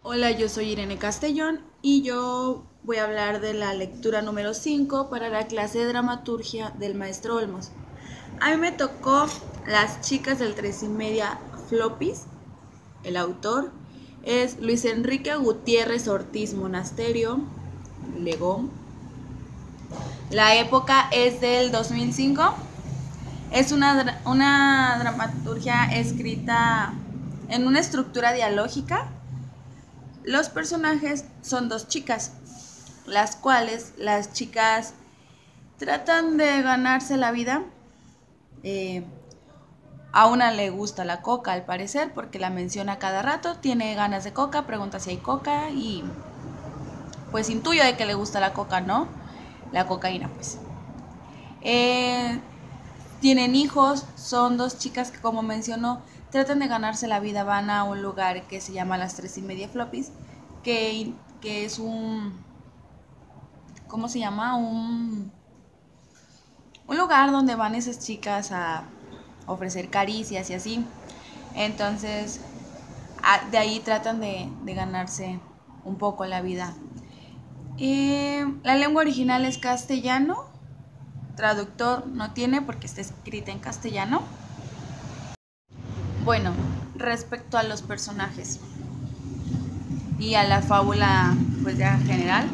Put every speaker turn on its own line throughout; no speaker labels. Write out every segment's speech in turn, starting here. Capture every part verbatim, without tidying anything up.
Hola, yo soy Irene Castellón y yo voy a hablar de la lectura número cinco para la clase de dramaturgia del maestro Olmos. A mí me tocó Las chicas del tres y media Flopis. El autor es Luis Enrique Gutiérrez Ortiz Monasterio Legón. La época es del dos mil cinco. Es una, una dramaturgia escrita en una estructura dialógica. Los personajes son dos chicas, las cuales las chicas tratan de ganarse la vida. Eh, a una le gusta la coca al parecer porque la menciona cada rato, tiene ganas de coca, pregunta si hay coca y pues intuyo de que le gusta la coca, ¿no? La cocaína pues. Eh, tienen hijos, son dos chicas que como mencionó tratan de ganarse la vida, van a un lugar que se llama Las Tres y Media Flopis, que, que es un, ¿cómo se llama? Un, un lugar donde van esas chicas a ofrecer caricias y así. Entonces, de ahí tratan de, de ganarse un poco la vida. Eh, la lengua original es castellano, traductor no tiene porque está escrita en castellano. Bueno, respecto a los personajes y a la fábula pues ya general,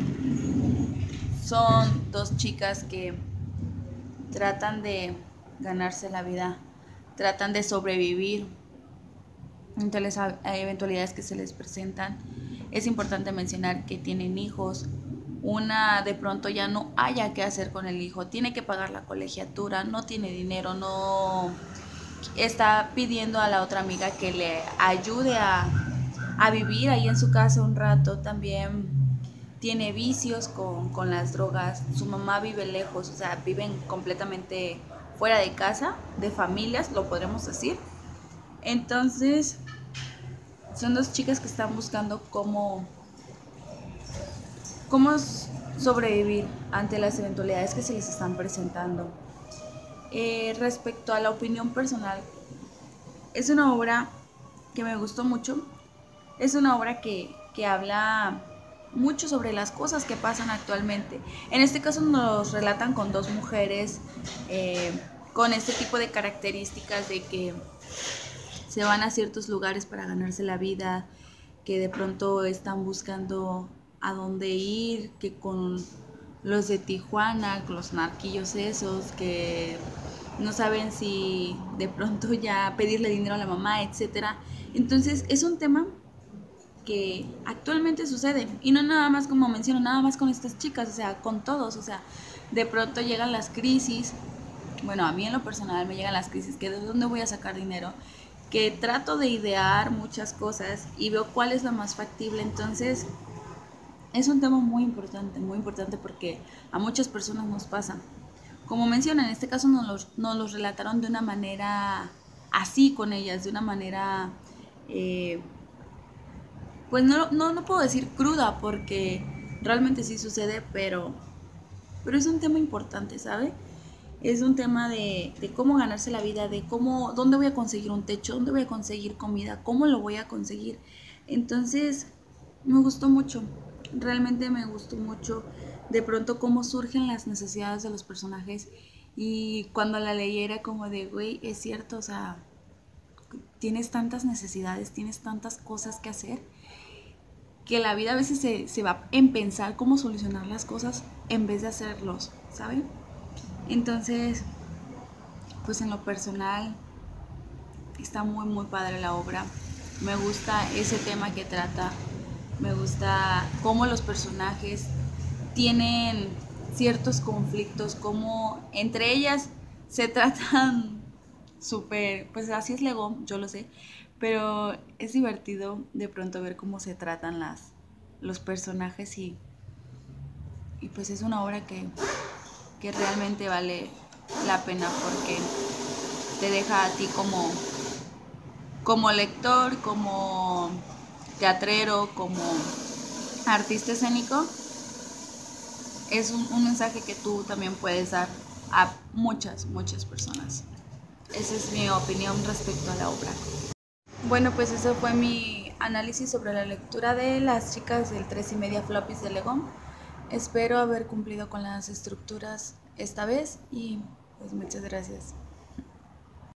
son dos chicas que tratan de ganarse la vida, tratan de sobrevivir ante las eventualidades que se les presentan. Es importante mencionar que tienen hijos. Una de pronto ya no haya qué hacer con el hijo, tiene que pagar la colegiatura, no tiene dinero, no está pidiendo a la otra amiga que le ayude a, a vivir ahí en su casa un rato. También tiene vicios con, con las drogas, su mamá vive lejos, o sea, viven completamente fuera de casa, de familias, lo podremos decir. Entonces, son dos chicas que están buscando cómo, cómo sobrevivir ante las eventualidades que se les están presentando. Eh, respecto a la opinión personal, es una obra que me gustó mucho, es una obra que, que habla mucho sobre las cosas que pasan actualmente. En este caso nos relatan con dos mujeres eh, con este tipo de características de que se van a ciertos lugares para ganarse la vida, que de pronto están buscando a dónde ir, que con los de Tijuana, los narquillos esos, que no saben si de pronto ya pedirle dinero a la mamá, etcétera. Entonces es un tema que actualmente sucede, y no nada más como menciono, nada más con estas chicas, o sea, con todos, o sea, de pronto llegan las crisis. Bueno, a mí en lo personal me llegan las crisis, que de dónde voy a sacar dinero, que trato de idear muchas cosas y veo cuál es la más factible. Entonces es un tema muy importante, muy importante porque a muchas personas nos pasa. Como menciona, en este caso nos los, nos los relataron de una manera así con ellas, de una manera eh, pues no, no, no puedo decir cruda porque realmente sí sucede, pero, pero es un tema importante, ¿sabe? Es un tema de, de cómo ganarse la vida, de cómo, dónde voy a conseguir un techo, dónde voy a conseguir comida, cómo lo voy a conseguir. Entonces, me gustó mucho, realmente me gustó mucho de pronto cómo surgen las necesidades de los personajes, y cuando la leí era como de, güey, es cierto, o sea, tienes tantas necesidades, tienes tantas cosas que hacer, que la vida a veces se, se va en pensar cómo solucionar las cosas en vez de hacerlos, ¿saben? Entonces, pues en lo personal está muy muy padre la obra. Me gusta ese tema que trata, me gusta cómo los personajes tienen ciertos conflictos, cómo entre ellas se tratan súper, pues así es Lego, yo lo sé, pero es divertido de pronto ver cómo se tratan las, los personajes, y, y pues es una obra que, que realmente vale la pena porque te deja a ti como, como lector, como teatrero, como artista escénico. Es un, un mensaje que tú también puedes dar a muchas, muchas personas. Esa es mi opinión respecto a la obra. Bueno, pues eso fue mi análisis sobre la lectura de las chicas del tres y media floppies de Lego. Espero haber cumplido con las estructuras esta vez y pues muchas gracias.